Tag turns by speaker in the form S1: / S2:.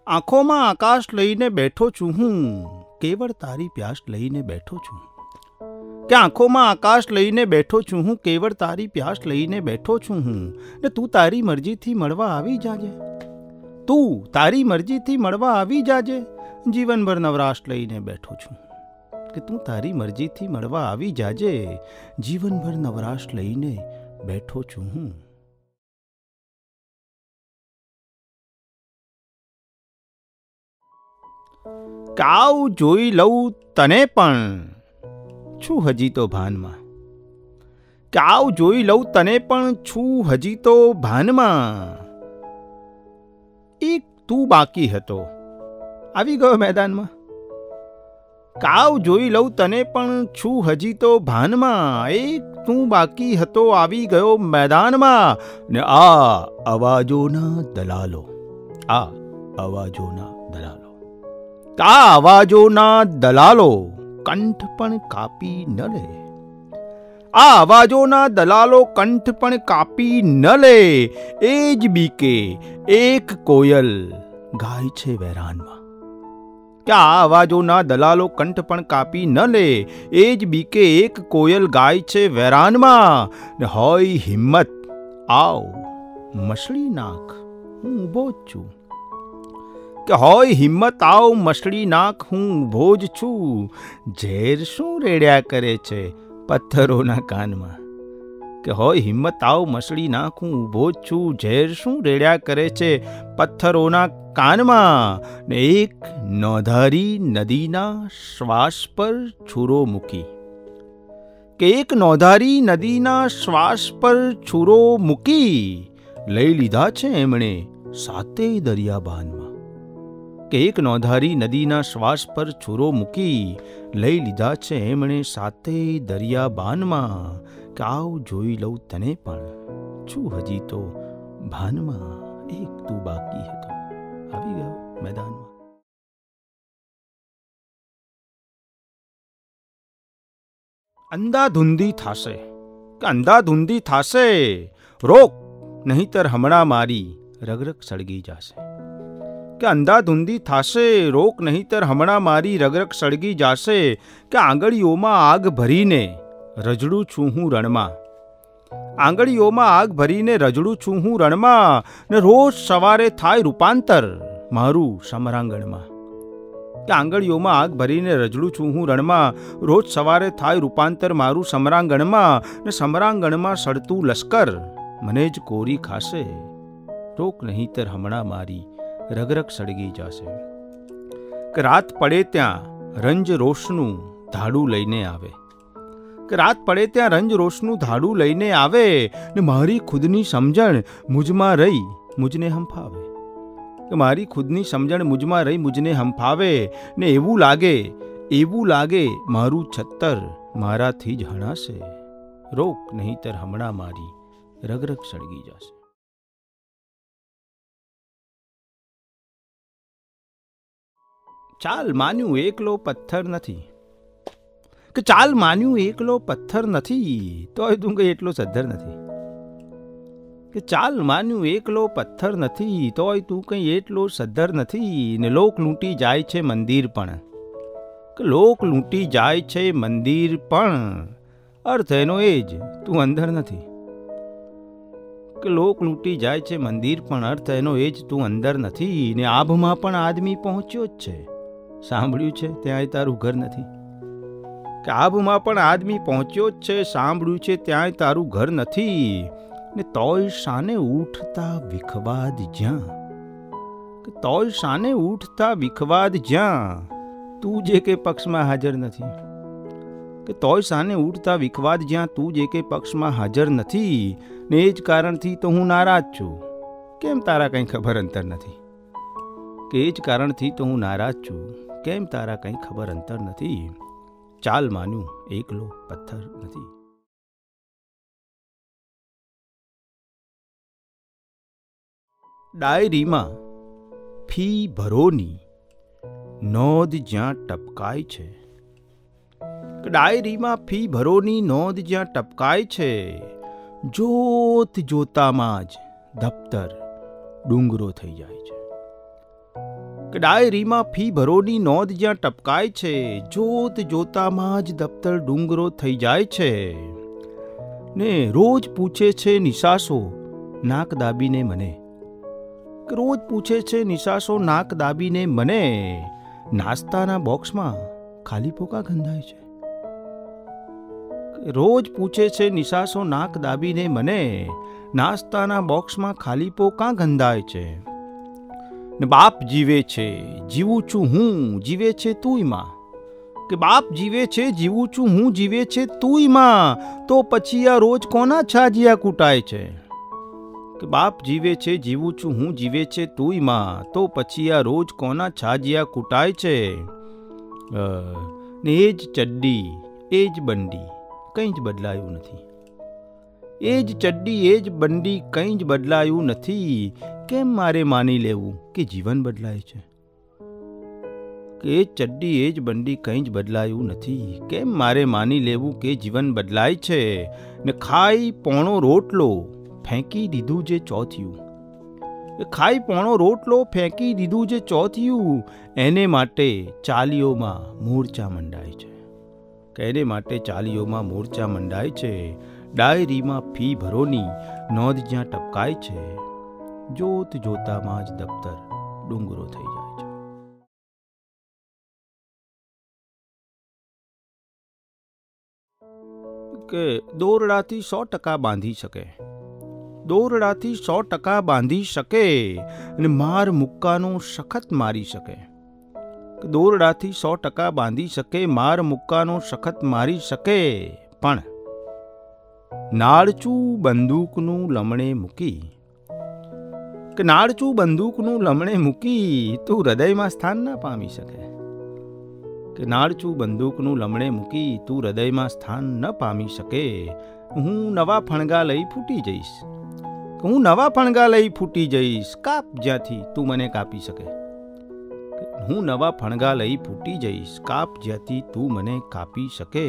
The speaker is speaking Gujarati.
S1: આંખોમાં આકાશ લઈને બેઠો છું હું, કેવળ તારી પ્યાસ લઈને બેઠો છું. કે આંખોમાં આકાશ લઈને બેઠો છું હું, કેવળ તારી પ્યાસ લઈને બેઠો છું હું. ને તું તારી મરજીથી મળવા આવી જાજે, તું તારી મરજીથી મળવા આવી જાજે. જીવનભર નવરાશ લઈને બેઠો છું, કે તું તારી મરજીથી મળવા આવી જાજે. જીવનભર નવરાશ લઈને બેઠો છું હું. કાવ જોઈ લઉં તને પણ છું હજી તો ભાનમાં. કાવ જોઈ લઉં તને પણ છું હજી તો ભાનમાં. એક તું બાકી હતો, આવી ગયો મેદાનમાં. કાવ જોઈ લઉં તને પણ છું હજી તો ભાનમાં. એક તું બાકી હતો, આવી ગયો મેદાનમાં. ને આ અવાજોના દલાલો, આ અવાજોના દલાલો, આ અવાજોના દલાલો કંઠ પણ કાપી ન લે. આ અવાજોના દલાલો કંઠ પણ કાપી ન લે. એ જ બીકે એક કોયલ ગાય છે વેરાનમાં. કે આ અવાજોના દલાલો કંઠ પણ કાપી ન લે. એ જ બીકે એક કોયલ ગાય છે વેરાનમાં. ને હોય હિંમત આવ મસળી નાખ, હું ઊભો જ છું. કે હોય હિંમત આવ મસળી નાખ, હું ઊભો જ છું. ઝેર શું રેડ્યા કરે છે પથ્થરોના કાનમાં. કે હોય હિંમત આવ મસળી નાખ, હું ઊભો જ છું. ઝેર શું રેડ્યા કરે છે પથ્થરોના કાનમાં. ને એક નોંધારી નદીના શ્વાસ પર છૂરો મૂકી. કે એક નોંધારી નદીના શ્વાસ પર છૂરો મૂકી. લઈ લીધા છે એમણે સાતેય દરિયાબાનમાં. કે એક નોંધારી નદીના શ્વાસ પર છૂરો મૂકી. લઈ લીધા છે એમણે સાતેય દરિયાબાનમાં. કે આવ જોઈ લઉં તને પણ છું હજી તો ભાનમાં. એક તું બાકી હતો, આવી ગયો મેદાનમાં. અંધાધૂંધી થાશે, કે અંધાધૂંધી થાશે. રોક નહીંતર હમણાં મારી રગરગ સળગી જાશે. કે અંધાધૂંધી થાશે, રોક નહીંતર હમણાં મારી રગરગ સળગી જાશે. કે આંગળીઓમાં આગ ભરીને રજડું છું હું રણમાં. આંગળીઓમાં આગ ભરીને રજડું છું હું રણમાં. ને રોજ સવારે થાય રૂપાંતર મારું સમરાંગણમાં. કે આંગળીઓમાં આગ ભરીને રજડું છું હું રણમાં. રોજ સવારે થાય રૂપાંતર મારું સમરાંગણમાં. ને સમરાંગણમાં સડતું લશ્કર મને જ કોરી ખાશે. રોક નહીંતર હમણાં મારી રગરગ સળગી જશે. કે રાત પડે ત્યાં રંજ રોશનું ધાડું લઈને આવે. કે રાત પડે ત્યાં રંજ રોશનું ધાડું લઈને આવે. ને મારી ખુદની સમજણ મુજમાં રહી મુજને હંફાવે. કે મારી ખુદની સમજણ મુજમાં રહી મુજને હંફાવે. ને એવું લાગે મારું છત્તર મારાથી જ હણાશે. રોક નહીંતર હમણાં મારી રગરગ સળગી જશે. ચાલ માન્યું એકલો પથ્થર નથી. કે ચાલ માન્યું એકલો પથ્થર નથી, તોય તું કઈ એટલો સદ્ધર નથી. કે ચાલ માન્યું એકલો પથ્થર નથી, તોય તું કઈ એટલો સદ્ધર નથી. ને લોક લૂંટી જાય છે મંદિર પણ. કે લોક લૂંટી જાય છે મંદિર પણ, અર્થ એનો એ જ તું અંદર નથી. કે લોક લૂંટી જાય છે મંદિર પણ, અર્થ એનો એ જ તું અંદર નથી. ને આભમાં પણ આદમી પહોંચ્યો જ છે, સાંભળ્યું છે ત્યાંય તારું ઘર નથી. કે આભમાં પણ આદમી પહોંચ્યો જ છે, સાંભળ્યું છે ત્યાંય તારું ઘર નથી. ને તોય શાને ઉઠતા વિખવાદ જ્યાં. કે તોય શાને ઉઠતા વિખવાદ જ્યાં, તું જે કે પક્ષમાં હાજર નથી. કે તોય શાને ઉઠતા વિખવાદ જ્યાં, તું જે કે પક્ષમાં હાજર નથી. ને એ જ કારણથી તો હું નારાજ છું, કેમ તારા કંઈ ખબર અંતર નથી. કે એ જ કારણથી તો હું નારાજ છું, કેમ તારા કંઈ ખબર અંતર નથી. ચાલ માન્યું એકલો પથ્થર નથી. ડાયરીમાં ફી ભરોની નોંધ જ્યાં ટપકાય છે. ડાયરીમાં ફી ભરોની નોંધ જ્યાં ટપકાય છે. જોત જોતામાં જ દફતર ડુંગરો થઈ જાય છે. કે ડાયરીમાં ફી ભરોની નોંધ જ્યાં ટપકાય છે, જોત જોતામાં જ દફતર ડુંગરો થઈ જાય છે. ને રોજ પૂછે છે નિશાસો નાક દાબીને મને, રોજ પૂછે છે નિશાસો નાક દાબીને મને, નાસ્તાના બોક્સમાં ખાલી પોકા ગંધાય છે. રોજ પૂછે છે નિશાસો નાક દાબીને મને, નાસ્તાના બોક્સમાં ખાલી પોકા ગંધાય છે. ને બાપ જીવે છે, જીવું છું હું, જીવે છે તુંય માં. કે બાપ જીવે છે, જીવું છું હું, જીવે છે તુંય માં, તો પછી આ રોજ કોના છાજિયા કૂટાય છે. કે બાપ જીવે છે, જીવું છું હું, જીવે છે તુંય માં, તો પછી આ રોજ કોના છાજિયા કૂટાય છે. ને એ જ ચડ્ડી, એ જ બંડી, કંઈ જ બદલાયું નથી. એ જ ચડ્ડી, એ જ બંડી, કંઈ જ બદલાયું નથી. કેમ મારે માની લેવું કે જીવન બદલાય છે. કે એ જ ચડ્ડી, એ જ બંડી, કંઈ જ બદલાયું નથી. કેમ મારે માની લેવું કે જીવન બદલાય છે. ને ખાઈ પોણો રોટલો ફેંકી દીધું જે ચોથિયું, ખાઈ પોણો રોટલો ફેંકી દીધું જે ચોથિયું, એને માટે ચાલીઓમાં મોરચા મંડાય છે. કે એને માટે ચાલીઓમાં મોરચા મંડાય છે. ડાયરીમાં ફી ભરોની નોંધ જ્યાં ટપકાય છે, જોત જોતામાં જ દફતર ડુંગરો થઈ જાય છે. કે દોરડાથી 100% બાંધી શકે, દોરડાથી 100% બાંધી શકે, અને માર મુક્કાનો સખત મારી શકે. દોરડાથી 100% બાંધી શકે, માર મુક્કાનો સખત મારી શકે, પણ નાળચું બંદૂકનું લમણે મૂકી, કે નાળચું બંદૂકનું લમણે મૂકી તું હૃદયમાં સ્થાન ના પામી શકે. કે નાળચું બંદૂકનું લમણે મૂકી તું હૃદયમાં સ્થાન ન પામી શકે. હું નવા ફણગા લઈ ફૂટી જઈશ, હું નવા ફણગા લઈ ફૂટી જઈશ, કાપ જ્યાંથી તું મને કાપી શકે. હું નવા ફણગા લઈ ફૂટી જઈશ, કાપ જ્યાંથી તું મને કાપી શકે.